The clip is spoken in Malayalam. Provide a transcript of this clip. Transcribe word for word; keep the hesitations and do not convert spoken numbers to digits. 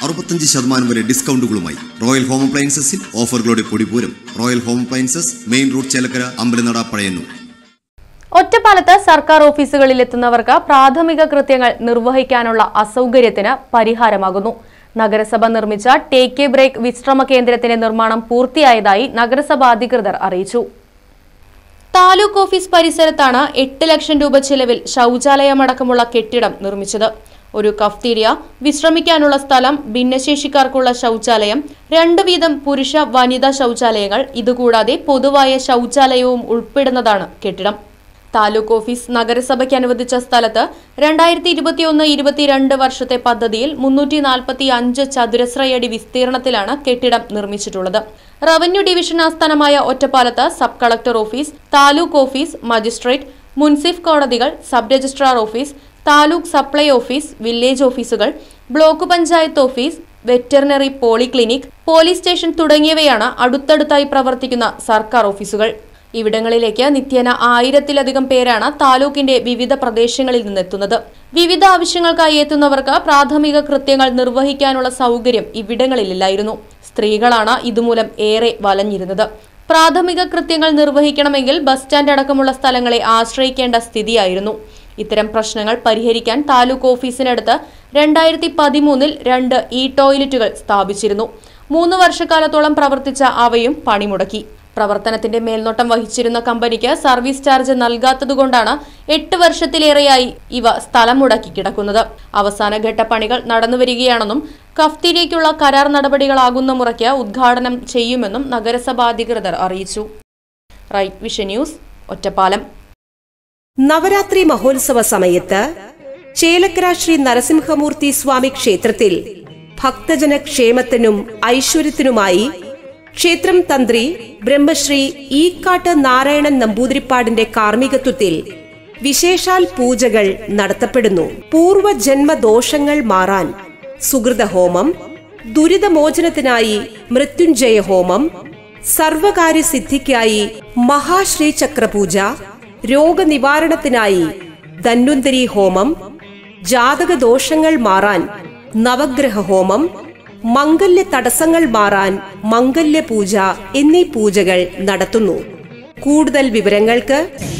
അറുപത്തഞ്ച് ശതമാനം വരെ ഡിസ്കൗണ്ടുകളുമായി റോയൽ ഹോം അപ്ലയൻസസിൽ ഓഫറുകളുടെ പൊടിപൂരം. Royal Home Appliances, main road, Chelakkara, Ambalanada, Pazhayannur. ഒറ്റപ്പാലത്ത് സർക്കാർ ഓഫീസുകളിൽ എത്തുന്നവർക്ക് പ്രാഥമിക കൃത്യങ്ങൾ നിർവഹിക്കാനുള്ള അസൗകര്യത്തിന് പരിഹാരമാകുന്നു. നഗരസഭ നിർമ്മിച്ച ടേക്ക് എ ബ്രേക്ക് വിശ്രമ കേന്ദ്രത്തിന്റെ നിർമ്മാണം പൂർത്തിയായതായി നഗരസഭ അധികൃതർ അറിയിച്ചു. താലൂക്ക് ഓഫീസ് പരിസരത്താണ് എട്ട് ലക്ഷം രൂപ ചെലവിൽ ശൌചാലയമടക്കമുള്ള കെട്ടിടം നിർമ്മിച്ചത്. ഒരു കഫ്തീരിയ, വിശ്രമിക്കാനുള്ള സ്ഥലം, ഭിന്നശേഷിക്കാർക്കുള്ള ശൌചാലയം, രണ്ടു വീതം പുരുഷ വനിതാ ശൌചാലയങ്ങൾ, ഇതുകൂടാതെ പൊതുവായ ശൌചാലയവും ഉൾപ്പെടുന്നതാണ് കെട്ടിടം. താലൂക്ക് ഓഫീസ് നഗരസഭയ്ക്ക് അനുവദിച്ച സ്ഥലത്ത് രണ്ടായിരത്തി ഇരുപത്തിയൊന്ന് ഇരുപത്തിരണ്ട് വർഷത്തെ പദ്ധതിയിൽ മുന്നൂറ്റി നാൽപ്പത്തി അഞ്ച് ചതുരശ്രയടി വിസ്തീർണത്തിലാണ് കെട്ടിടം നിർമ്മിച്ചിട്ടുള്ളത്. റവന്യൂ ഡിവിഷൻ ആസ്ഥാനമായ ഒറ്റപ്പാലത്ത് sub collector office, taluk office, magistrate, munsif കോടതികൾ, sub registrar office, taluk supply office, village ഓഫീസുകൾ, block panchayat office, veterinary polyclinic, police station തുടങ്ങിയവയാണ് അടുത്തടുത്തായി പ്രവർത്തിക്കുന്ന സർക്കാർ ഓഫീസുകൾ. ഇവിടങ്ങളിലേക്ക് നിത്യേന ആയിരത്തിലധികം പേരാണ് താലൂക്കിന്റെ വിവിധ പ്രദേശങ്ങളിൽ നിന്നെത്തുന്നത്. വിവിധ ആവശ്യങ്ങൾക്കായി എത്തുന്നവർക്ക് പ്രാഥമിക കൃത്യങ്ങൾ നിർവഹിക്കാനുള്ള സൗകര്യം ഇവിടങ്ങളിലില്ലായിരുന്നു. സ്ത്രീകളാണ് ഇതുമൂലം ഏറെ വലഞ്ഞിരുന്നത്. പ്രാഥമിക കൃത്യങ്ങൾ നിർവഹിക്കണമെങ്കിൽ ബസ് സ്റ്റാൻഡ് അടക്കമുള്ള സ്ഥലങ്ങളെ ആശ്രയിക്കേണ്ട സ്ഥിതിയായിരുന്നു. ഇത്തരം പ്രശ്നങ്ങൾ പരിഹരിക്കാൻ താലൂക്ക് ഓഫീസിനടുത്ത് രണ്ടായിരത്തി പതിമൂന്നിൽ രണ്ട് ഇ ടോയ്ലറ്റുകൾ സ്ഥാപിച്ചിരുന്നു. മൂന്ന് വർഷക്കാലത്തോളം പ്രവർത്തിച്ച അവയും പണിമുടക്കി. പ്രവർത്തനത്തിന്റെ മേൽനോട്ടം വഹിച്ചിരുന്ന കമ്പനിക്ക് സർവീസ് ചാർജ് നൽകാത്തതുകൊണ്ടാണ് എട്ട് വർഷത്തിലേറെയായി ഇവ സ്ഥലം മുടക്കി കിടക്കുന്നത്. അവസാനഘട്ട പണികൾ നടന്നുവരികയാണെന്നും കഫ്തീരിയയ്ക്കുള്ള കരാർ നടപടികളാകുന്ന മുറയ്ക്ക് ഉദ്ഘാടനം ചെയ്യുമെന്നും നഗരസഭാ അധികൃതർ അറിയിച്ചു. Right Vision News, Ottapalam. Navaratri മഹോത്സവ സമയത്ത് ചേലക്കര ശ്രീ നരസിംഹമൂർത്തി സ്വാമി ക്ഷേത്രത്തിൽ ഭക്തജന ക്ഷേമത്തിനും ഐശ്വര്യത്തിനുമായി ക്ഷേത്രം തന്ത്രി ബ്രഹ്മശ്രീ ഈക്കാട്ട് നാരായണൻ നമ്പൂതിരിപ്പാടിന്റെ കാർമ്മികത്വത്തിൽ വിശേഷാൽ പൂജകൾ നടത്തപ്പെടുന്നു. പൂർവജന്മദോഷങ്ങൾ മാറാൻ സുകൃതഹോമം, ദുരിതമോചനത്തിനായി മൃത്യുഞ്ജയ ഹോമം, സർവകാര്യസിദ്ധിക്കായി മഹാശ്രീചക്രപൂജ, രോഗനിവാരണത്തിനായി ധന്വന്തരി ഹോമം, ജാതകദോഷങ്ങൾ മാറാൻ നവഗ്രഹ ഹോമം, മംഗല്യ തടസ്സങ്ങൾ മാറാൻ മംഗല്യ പൂജ എന്നീ പൂജകൾ നടത്തുന്നു. കൂടുതൽ വിവരങ്ങൾക്ക്